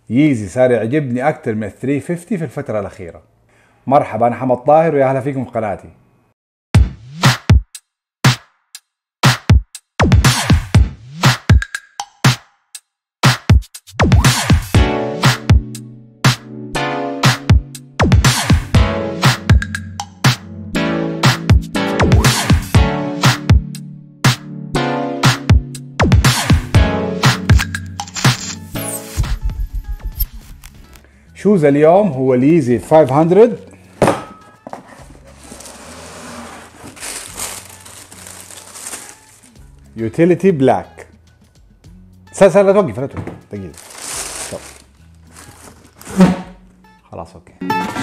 ييزي صار يعجبني اكثر من ال 350 في الفترة الاخيرة. مرحبا، انا حمد طاهر ويا اهلا فيكم في قناتي. شوز اليوم هو اليزي 500 يوتيليتي بلاك. لا توقف دقيقة. خلاص اوكي.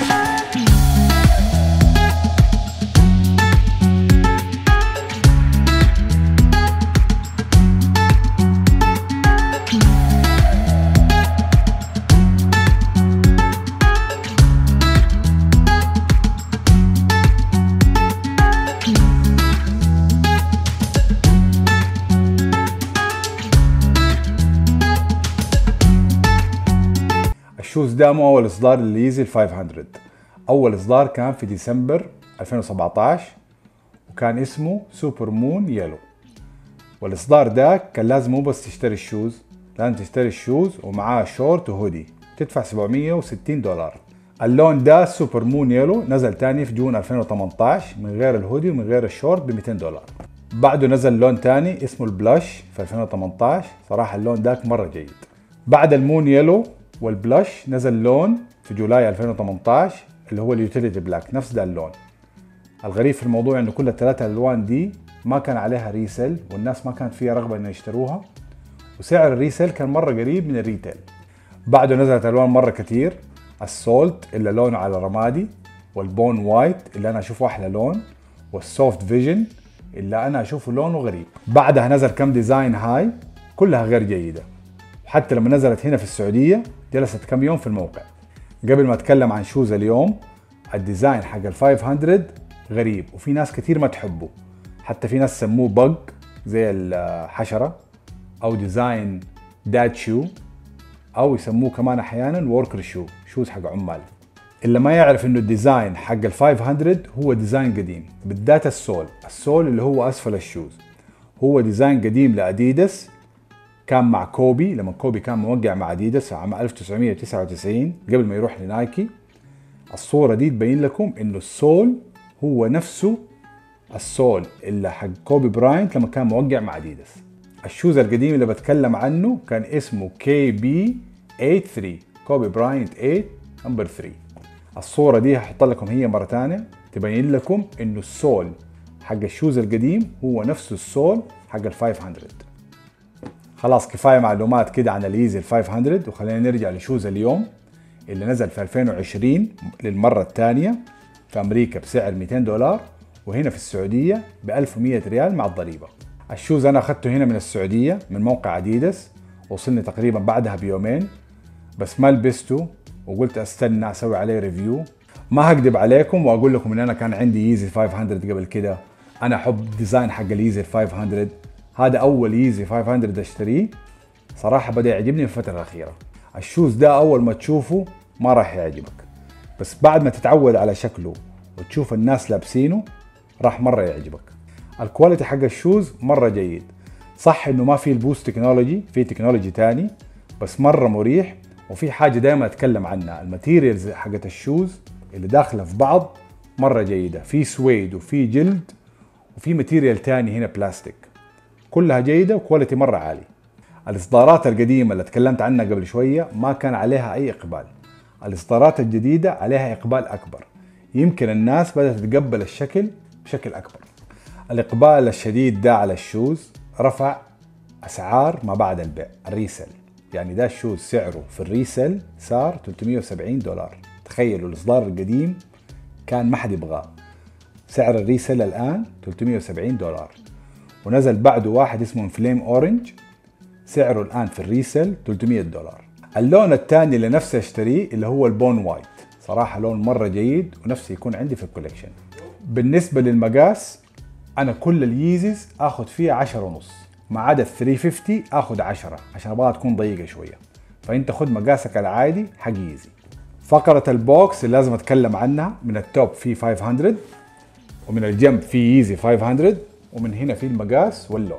الشوز ده مو اول اصدار لليزي 500. اول اصدار كان في ديسمبر 2017 وكان اسمه سوبر مون يلو. والاصدار ده كان لازم مو بس تشتري الشوز، لازم تشتري الشوز ومعاه شورت وهودي، تدفع $760. اللون ده سوبر مون يلو نزل تاني في جون 2018 من غير الهودي ومن غير الشورت ب$200. بعده نزل لون تاني اسمه البلاش في 2018، صراحة اللون داك مرة جيد. بعد المون يلو والبلاش نزل لون في جولاي 2018 اللي هو اليوتيليتي بلاك، نفس ده اللون. الغريب في الموضوع انه كل الثلاثة الالوان دي ما كان عليها ريسيل، والناس ما كانت فيها رغبة انه يشتروها، وسعر الريسيل كان مرة قريب من الريتيل. بعده نزلت الوان مرة كتير، السولت اللي لونه على رمادي، والبون وايت اللي انا اشوفه احلى لون، والسوفت فيجن اللي انا اشوفه لونه غريب. بعدها نزل كم ديزاين هاي كلها غير جيدة، حتى لما نزلت هنا في السعودية جلست كم يوم في الموقع. قبل ما اتكلم عن شوز اليوم، الديزاين حق ال 500 غريب وفي ناس كتير ما تحبه، حتى في ناس سموه بق زي الحشرة، او ديزاين داد شو، او يسموه كمان احيانا وركر شو، شوز حق عمال. اللي ما يعرف انه الديزاين حق ال 500 هو ديزاين قديم، بالذات السول اللي هو اسفل الشوز هو ديزاين قديم لاديداس، كان مع كوبي لما كوبي كان موقع مع اديداس عام 1999 قبل ما يروح لنايكي. الصورة دي تبين لكم انه السول هو نفسه السول اللي حق كوبي براينت لما كان موقع مع اديداس. الشوز القديم اللي بتكلم عنه كان اسمه KB83 كوبي براينت 8 نمبر 3. الصورة دي هحط لكم هي مرة تانية تبين لكم انه السول حق الشوز القديم هو نفسه السول حق ال 500. خلاص كفاية معلومات كده عن اليزي 500، وخلينا نرجع لشوز اليوم اللي نزل في 2020 للمرة الثانية في أمريكا بسعر $200، وهنا في السعودية ب 1100 ريال مع الضريبة. الشوز أنا أخذته هنا من السعودية من موقع أديداس، وصلني تقريبا بعدها بيومين، بس ما لبسته وقلت أستنى أسوي عليه ريفيو. ما هكذب عليكم وأقول لكم إن أنا كان عندي يزي 500 قبل كده، أنا أحب ديزاين حق اليزي 500، هذا أول يزي 500 أشتريه، صراحة بدأ يعجبني في الفترة الأخيرة. الشوز ده أول ما تشوفه ما راح يعجبك، بس بعد ما تتعود على شكله وتشوف الناس لابسينه راح مرة يعجبك. الكواليتي حق الشوز مرة جيد، صح إنه ما فيه البوست تكنولوجي، فيه تكنولوجي تاني، بس مرة مريح. وفي حاجة دايما أتكلم عنها، الماتيريالز حقت الشوز اللي داخلة في بعض مرة جيدة، في سويد وفي جلد وفي ماتيريال تاني هنا بلاستيك، كلها جيدة وكواليتي مرة عالي. الإصدارات القديمة اللي تكلمت عنها قبل شوية ما كان عليها أي إقبال، الإصدارات الجديدة عليها إقبال أكبر، يمكن الناس بدأت تتقبل الشكل بشكل أكبر. الإقبال الشديد ده على الشوز رفع أسعار ما بعد البيع، الريسل، يعني ده الشوز سعره في الريسل صار $370. تخيلوا الإصدار القديم كان ما حد يبغاه، سعر الريسل الآن $370. ونزل بعده واحد اسمه فليم أورنج، سعره الآن في الريسل $300. اللون الثاني اللي نفسي اشتريه اللي هو البون وايت، صراحة لون مرة جيد ونفسي يكون عندي في الكوليكشن. بالنسبة للمقاس أنا كل الييزيز آخذ فيها 10.5، ما عدا 350 آخذ 10 عشان أبغاها تكون ضيقة شوية. فانت خد مقاسك العادي حق ييزي. فقرة البوكس اللي لازم اتكلم عنها، من التوب في 500 ومن الجنب في ييزي 500 ومن هنا في المقاس واللون.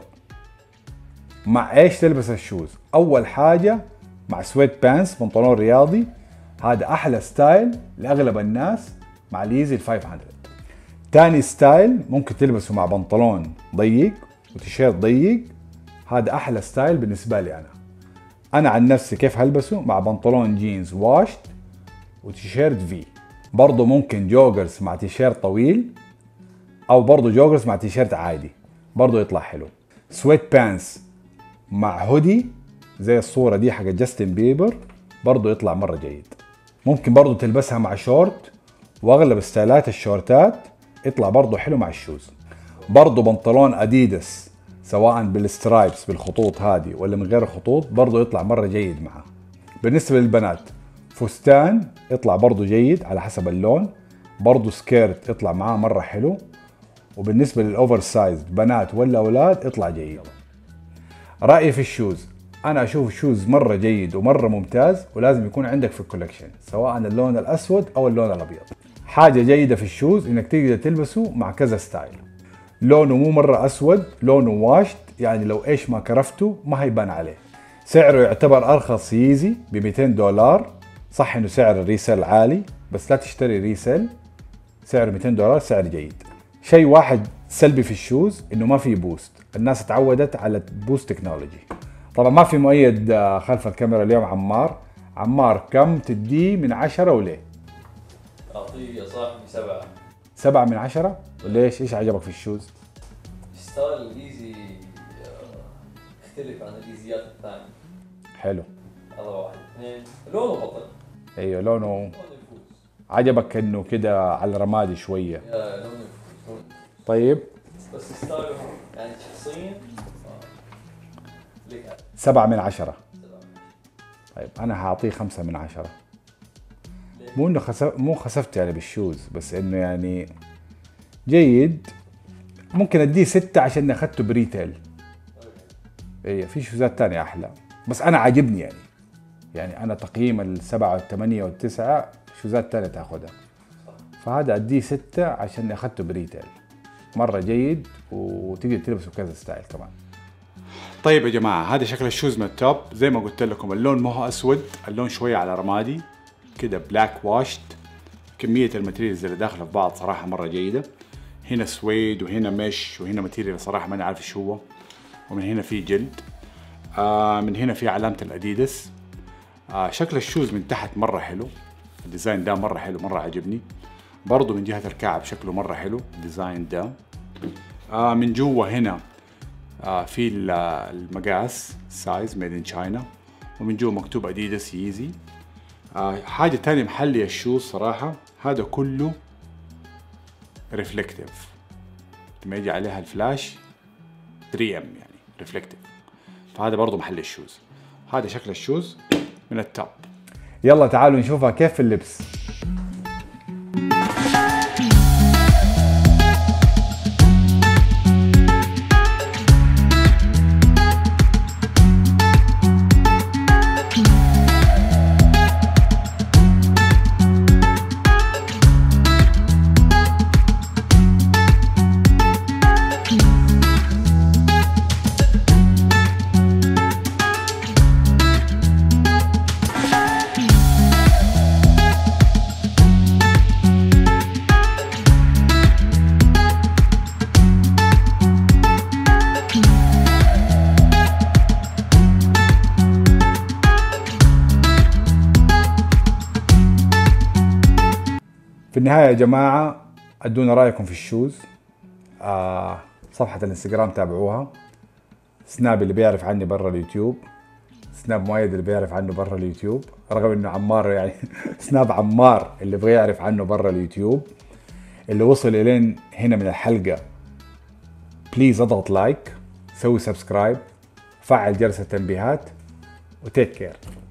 مع ايش تلبس الشوز؟ اول حاجة مع سويت بانس، بنطلون رياضي، هذا احلى ستايل لاغلب الناس مع الييزي 500. تاني ستايل ممكن تلبسه مع بنطلون ضيق وتيشيرت ضيق، هذا احلى ستايل بالنسبة لي انا عن نفسي كيف هلبسه؟ مع بنطلون جينز واشت وتيشيرت في. برضو ممكن جوجرز مع تيشيرت طويل، او برضو جوجرز مع تيشيرت عادي، برضو يطلع حلو. سويت بانس مع هودي زي الصورة دي حق جاستن بيبر، برضو يطلع مرة جيد. ممكن برضو تلبسها مع شورت، واغلب ستايلات الشورتات يطلع برضو حلو مع الشوز. برضو بنطلون اديداس سواء بالسترايبس بالخطوط هذه ولا من غير الخطوط برضو يطلع مرة جيد معه. بالنسبة للبنات فستان يطلع برضو جيد على حسب اللون، برضو سكيرت يطلع معاه مرة حلو. وبالنسبة للأوفر سايز بنات ولا أولاد يطلع جيد. رأيي في الشوز، أنا أشوف الشوز مرة جيد ومرة ممتاز، ولازم يكون عندك في الكولكشن سواء اللون الأسود أو اللون الأبيض. حاجة جيدة في الشوز إنك تقدر تلبسه مع كذا ستايل. لونه مو مرة أسود، لونه واشت، يعني لو إيش ما كرفته ما هيبان عليه. سعره يعتبر أرخص ييزي ب $200. صح إنه سعر الريسيل عالي، بس لا تشتري ريسيل. سعره $200 سعر جيد. شيء واحد سلبي في الشوز انه ما في بوست، الناس تعودت على بوست تكنولوجي. طبعا ما في مؤيد خلف الكاميرا اليوم. عمار كم تديه من 10 وليه؟ اعطيه يا صاحبي 7. 7 من 10؟ وليش؟ ايش عجبك في الشوز؟ ستايل الايزي يختلف عن الايزيات الثانية. حلو. هذا واحد. اثنين لونه بطل. ايوه لونه يفوز. عجبك انه كده على رمادي شوية. لونه يفوز. طيب بس ستايله يعني شخصيا لك 7 من 10. طيب انا هعطيه 5 من 10. مو انه مو خسفت يعني بالشوز، بس انه يعني جيد. ممكن اديه 6 عشان اخذته بريتيل. ايه في شوزات تانية احلى، بس انا عاجبني يعني انا تقييم ال7 وال8 وال9 شوزات تانية تاخذها، فهذا اديه 6 عشان اخذته بريتيل. مرة جيد وتقدر تلبسه كذا ستايل كمان. طيب يا جماعة، هذا شكل الشوز من التوب. زي ما قلت لكم اللون ما هو اسود، اللون شوية على رمادي كده، بلاك واشت. كمية الماتيريالز اللي داخلة في بعض صراحة مرة جيدة. هنا سويد وهنا مش وهنا ماتيريال صراحة ما أنا عارف ايش هو، ومن هنا في جلد. من هنا في علامة الاديداس. شكل الشوز من تحت مرة حلو، الديزاين ده مرة حلو، مرة عجبني. برضو من جهة الكعب شكله مرة حلو الديزاين ده. من جوا هنا في المقاس سايز ميد ان تشاينا، ومن جوا مكتوب اديداس ييزي. حاجة تانية محلي الشوز صراحة، هذا كله ريفلكتيف، لما يجي عليها الفلاش 3M يعني ريفلكتيف، فهذا برضو محل الشوز. هذا شكل الشوز من التوب. يلا تعالوا نشوفها كيف في اللبس. في النهاية يا جماعة ادونا رأيكم في الشوز. صفحة الانستغرام تابعوها، سناب اللي بيعرف عني برا اليوتيوب، سناب مؤيد اللي بيعرف عنه برا اليوتيوب، رغم انه عمار يعني سناب عمار اللي بغى يعرف عنه برا اليوتيوب. اللي وصل الين هنا من الحلقة بليز اضغط لايك، سوي سبسكرايب، فعل جرس التنبيهات، وتيك كير.